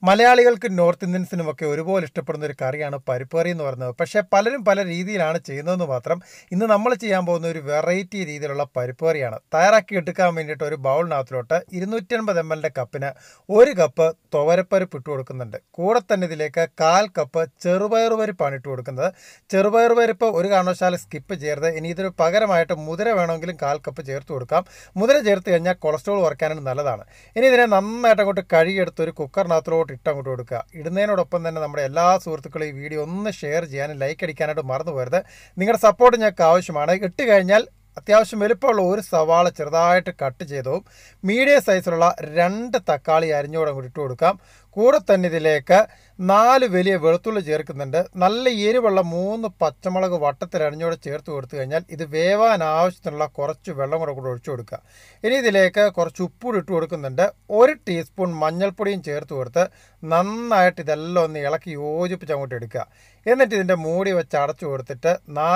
മലയാളികൾക്ക് നോർത്ത് ഇന്ത്യൻസിനുമൊക്കെ ഒരുപോലെ ഇഷ്ടപ്പെടുന്ന ഒരു കറിയാണ് പരിപ്പ് കറി എന്ന് പറയുന്നത്. പക്ഷേ പലരും പല രീതിയിലാണ് ചെയ്യുന്നതെന്ന് മാത്രം. ഇന്ന് നമ്മൾ ചെയ്യാൻ പോകുന്ന ഒരു വെറൈറ്റി രീതിയിലുള്ള പരിപ്പ് കറിയാണ്. തയ്യാറാക്കി എടുക്കാൻ വേണ്ടിയിട്ട് ഒരു ബൗളിനകത്തിലോട്ട് 250 ml കപ്പിന് 1 കപ്പ് തുവരപ്പരിപ്പ് ഇട്ട് കൊടുക്കുന്നുണ്ട്. കൂടെ തന്നെ ഇതിലേക്ക് 1/4 കപ്പ് ചെറുപയർ പരിപ്പാണ് ഇട്ട് കൊടുക്കുന്നത്. ചെറുപയർ പരിപ്പ് ഒരു കാരണവശാലും സ്കിപ്പ് ചെയ്യരുത്. ഇനി ഇതിന് പകരമായിട്ട് മുതിര വേണമെങ്കിലും 1/4 കപ്പ് ചേർത്ത് കൊടുക്കാം. മുതിര ചേർത്ത് കഴിഞ്ഞാൽ കൊളസ്ട്രോൾ കുറയ്ക്കാനും നല്ലതാണ്. ഇനി ഇതിനെ നന്നായിട്ട് അങ്ങോട്ട് കഴുകിയെടുത്ത് ഒരു കുക്കറിനകത്തിലോട്ട് ഇട്ടങ്ങോട്ട് കൊടുക്കുക. ഇടുന്നതിനോടൊപ്പം തന്നെ നമ്മുടെ എല്ലാ സുഹൃത്തുക്കളും ഈ വീഡിയോ ഒന്ന് ഷെയർ ചെയ്യാനും ലൈക്ക് അടിക്കാനായിട്ട് മറന്നു പോകരുത്. നിങ്ങളുടെ സപ്പോർട്ട് ഞങ്ങൾക്ക് ആവശ്യമാണ്. ഇട്ട് കഴിഞ്ഞാൽ അത്യാവശ്യം വലുപ്പമുള്ള ഒരു സവാള ചെറുതായിട്ട് കട്ട് ചെയ്തതും മീഡിയം സൈസിലുള്ള 2 തക്കാളി അരിഞ്ഞോടെ കൂടി ഇട്ട് കൊടുക്കാം. കൂടെ തന്നെ ഇതിലേക്ക് 4 വലിയ വെളുത്തുള്ളി ചേർക്കുന്നുണ്ട്. നല്ല എരിവുള്ള 3 പച്ചമുളക് വട്ടത്തിൽ അരിഞ്ഞോടെ ചേർത്ത് കൊടുത്തു കഴിഞ്ഞാൽ ഇത് വേവാൻ ആവശ്യത്തിനുള്ള കുറച്ച് വെള്ളം കൂടെ ഒഴിച്ചു കൊടുക്കുക. ഇനി ഇതിലേക്ക് കുറച്ച് ഉപ്പൂടി ഇട്ട് കൊടുക്കുന്നുണ്ട്. 1 ടീസ്പൂൺ മഞ്ഞൾപ്പൊടിയും ചേർത്ത് കൊടുത്ത് നന്നായിട്ട് ഇതെല്ലാം ഒന്ന് ഇളക്കി യോജിപ്പിച്ച് അങ്ങോട്ട് എടുക്കുക. എന്നിട്ട് ഇതിൻ്റെ മൂടി വെച്ച് അടച്ചു കൊടുത്തിട്ട്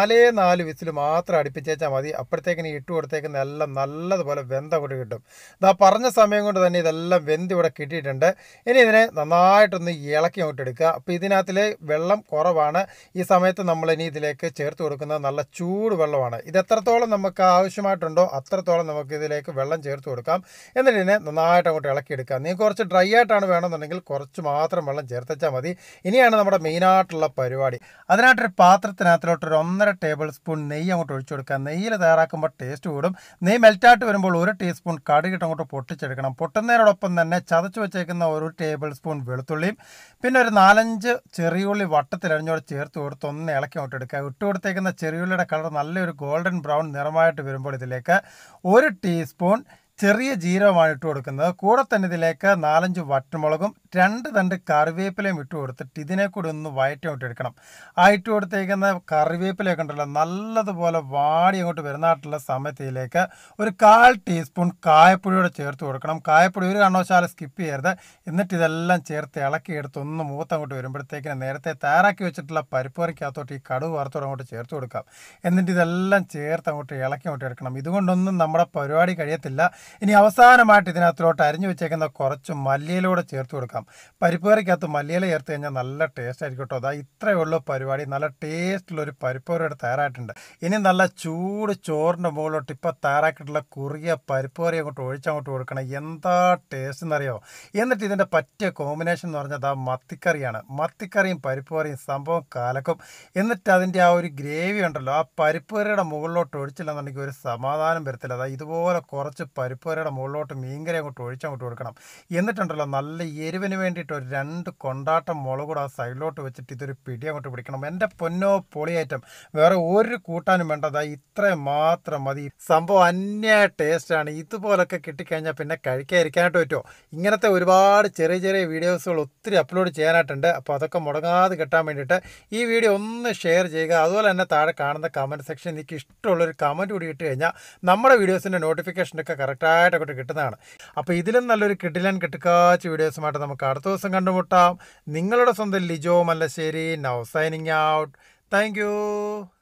4 വിസിൽ മാത്രം അടുപ്പിച്ചേച്ചാൽ മതി. അപ്പോഴത്തേക്കിന് ഇട്ട് കൊടുത്തേക്കുന്ന എല്ലാം നല്ലതുപോലെ വെന്ത കൂടി കിട്ടും. ഇതാ പറഞ്ഞ സമയം കൊണ്ട് തന്നെ ഇതെല്ലാം വെന്ത് ഇവിടെ കിട്ടിയിട്ടുണ്ട്. ഇനി ഇതിനെ നന്നായിട്ടൊന്ന് ഇളക്കി അങ്ങോട്ട് എടുക്കുക. അപ്പോൾ ഇതിനകത്തിൽ വെള്ളം കുറവാണ്. ഈ സമയത്ത് നമ്മൾ ഇനി ഇതിലേക്ക് ചേർത്ത് കൊടുക്കുന്നത് നല്ല ചൂട് വെള്ളമാണ്. ഇത് എത്രത്തോളം നമുക്ക് ആവശ്യമായിട്ടുണ്ടോ അത്രത്തോളം നമുക്ക് ഇതിലേക്ക് വെള്ളം ചേർത്ത് കൊടുക്കാം. എന്നിട്ട് ഇതിനെ നന്നായിട്ട് അങ്ങോട്ട് ഇളക്കിയെടുക്കുക. നിങ്ങൾക്ക് കുറച്ച് ഡ്രൈ ആയിട്ടാണ് വേണമെന്നുണ്ടെങ്കിൽ കുറച്ച് മാത്രം വെള്ളം ചേർത്തച്ചാൽ മതി. ഇനിയാണ് നമ്മുടെ മെയിനായിട്ടുള്ള പരിപാടി. അതിനായിട്ടൊരു പാത്രത്തിനകത്തിലോട്ട് ഒരു 1.5 ടേബിൾ സ്പൂൺ നെയ്യ് അങ്ങോട്ട് ഒഴിച്ചു കൊടുക്കുക. നെയ്യിൽ തയ്യാറാക്കുമ്പോൾ ടേസ്റ്റ് കൂടും. നെയ്യ് മെൽറ്റായിട്ട് വരുമ്പോൾ 1 ടീസ്പൂൺ കടുകിട്ട് അങ്ങോട്ട് പൊട്ടിച്ചെടുക്കണം. പൊട്ടുന്നതിനോടൊപ്പം തന്നെ ചതച്ച് വെച്ചേക്കുന്ന 1 ടേബിൾ സ്പൂൺ വെളുത്തുള്ളിയും പിന്നെ ഒരു 4-5 ചെറിയുള്ളി വട്ടത്തിലരിഞ്ഞോടെ ചേർത്ത് കൊടുത്ത് ഒന്ന് ഇളക്കി അങ്ങോട്ട് എടുക്കുക. ഇട്ട് കൊടുത്തേക്കുന്ന ചെറിയുള്ളിയുടെ കളർ നല്ലൊരു ഗോൾഡൻ ബ്രൗൺ നിറമായിട്ട് വരുമ്പോൾ ഇതിലേക്ക് 1 ടീസ്പൂൺ ചെറിയ ജീരകമാണ് ഇട്ട് കൊടുക്കുന്നത്. കൂടെ തന്നെ ഇതിലേക്ക് 4-5 വറ്റമുളകും 2 തണ്ട് കറിവേപ്പിലയും ഇട്ട് കൊടുത്തിട്ട് ഇതിനെ കൂടി ഒന്ന് വയറ്റി അങ്ങോട്ട് എടുക്കണം. ആ ഇട്ട് കൊടുത്തേക്കുന്ന കറിവേപ്പിലയൊക്കെ ഉണ്ടല്ലോ നല്ലതുപോലെ വാടി അങ്ങോട്ട് വരുന്നതായിട്ടുള്ള സമയത്ത് ഇതിലേക്ക് ഒരു 1/4 ടീസ്പൂൺ കായപ്പൊടിയോടെ ചേർത്ത് കൊടുക്കണം. കായപ്പൊടി ഒരു കാരണവശാലും സ്കിപ്പ് ചെയ്യരുത്. എന്നിട്ട് ഇതെല്ലാം ചേർത്ത് ഇളക്കി എടുത്ത് ഒന്ന് മൂത്തങ്ങോട്ട് വരുമ്പോഴത്തേക്കിന് നേരത്തെ തയ്യാറാക്കി വെച്ചിട്ടുള്ള പരിപ്പ് കറിക്കകത്തോട്ട് ഈ കടുക് വറുത്തോടെ അങ്ങോട്ട് ചേർത്ത് കൊടുക്കാം. എന്നിട്ട് ഇതെല്ലാം ചേർത്ത് അങ്ങോട്ട് ഇളക്കി അങ്ങോട്ട് എടുക്കണം. ഇതുകൊണ്ടൊന്നും നമ്മുടെ പരിപാടി കഴിയത്തില്ല. ഇനി അവസാനമായിട്ട് ഇതിനകത്തിലോട്ട് അരിഞ്ഞു വെച്ചേക്കുന്ന കുറച്ച് മല്ലിയിലൂടെ ചേർത്ത് കൊടുക്കാം. പരിപ്പ് കറിക്കകത്ത് മല്ലിയില ചേർത്ത് കഴിഞ്ഞാൽ നല്ല ടേസ്റ്റ് ആയിരിക്കും കേട്ടോ. അതാ ഇത്രയേ ഉള്ളൂ പരിപാടി. നല്ല ടേസ്റ്റുള്ളൊരു പരിപ്പ് കറിയുടെ തയ്യാറായിട്ടുണ്ട്. ഇനി നല്ല ചൂട് ചോറിൻ്റെ മുകളിലോട്ട് ഇപ്പോൾ തയ്യാറാക്കിയിട്ടുള്ള കുറിയ പരിപ്പ് കറി അങ്ങോട്ട് ഒഴിച്ചങ്ങോട്ട് കൊടുക്കണം. എന്താ ടേസ്റ്റ് എന്നറിയോ? എന്നിട്ട് ഇതിൻ്റെ പറ്റിയ കോമ്പിനേഷൻ എന്ന് പറഞ്ഞാൽ അതാ മത്തിക്കറിയാണ്. മത്തിക്കറിയും പരിപ്പ് കറിയും സംഭവം കാലക്കും. എന്നിട്ട് അതിൻ്റെ ആ ഒരു ഗ്രേവി ഉണ്ടല്ലോ ആ പരിപ്പ് കറിയുടെ മുകളിലോട്ട് ഒഴിച്ചില്ലെന്നുണ്ടെങ്കിൽ ഒരു സമാധാനം വരത്തില്ല. അതാ ഇതുപോലെ കുറച്ച് പരിപ്പ് കറിയുടെ മുകളിലോട്ട് മീൻകറി അങ്ങോട്ട് ഒഴിച്ചങ്ങോട്ട് കൊടുക്കണം. എന്നിട്ടുണ്ടല്ലോ നല്ല എരിവിന് വേണ്ടിയിട്ട് ഒരു 2 കൊണ്ടാട്ടം മുളക് കൂടെ ആ സൈഡിലോട്ട് വെച്ചിട്ട് ഇതൊരു പിടി അങ്ങോട്ട് പിടിക്കണം. എൻ്റെ പൊന്നോ പൊളി ഐറ്റം. വേറെ ഒരു കൂട്ടാനും വേണ്ടതാ ഇത്രയും മാത്രം മതി. സംഭവം അന്യ ടേസ്റ്റാണ്. ഇതുപോലൊക്കെ കിട്ടിക്കഴിഞ്ഞാൽ പിന്നെ കഴിക്കാതിരിക്കാനായിട്ട് പറ്റുമോ? ഇങ്ങനത്തെ ഒരുപാട് ചെറിയ ചെറിയ വീഡിയോസുകൾ ഒത്തിരി അപ്ലോഡ് ചെയ്യാനായിട്ടുണ്ട്. അപ്പോൾ അതൊക്കെ മുടങ്ങാതെ കിട്ടാൻ വേണ്ടിയിട്ട് ഈ വീഡിയോ ഒന്ന് ഷെയർ ചെയ്യുക. അതുപോലെ തന്നെ താഴെ കാണുന്ന കമൻറ്റ് സെക്ഷൻ എനിക്ക് ഇഷ്ടമുള്ളൊരു കമൻറ്റ് കൂടി ഇട്ട് കഴിഞ്ഞാൽ നമ്മുടെ വീഡിയോസിൻ്റെ നോട്ടിഫിക്കേഷനൊക്കെ കറക്റ്റായിട്ടൊക്കെ കിട്ടുന്നതാണ്. അപ്പോൾ ഇതിലും നല്ലൊരു കിടിലൻ കിട്ടുക്കാച്ച വീഡിയോസുമായിട്ട് നമുക്ക് അടുത്ത ദിവസം കണ്ടുമുട്ടാം. നിങ്ങളുടെ സ്വന്തം Lijo Mallassery, now signing out. Thank U.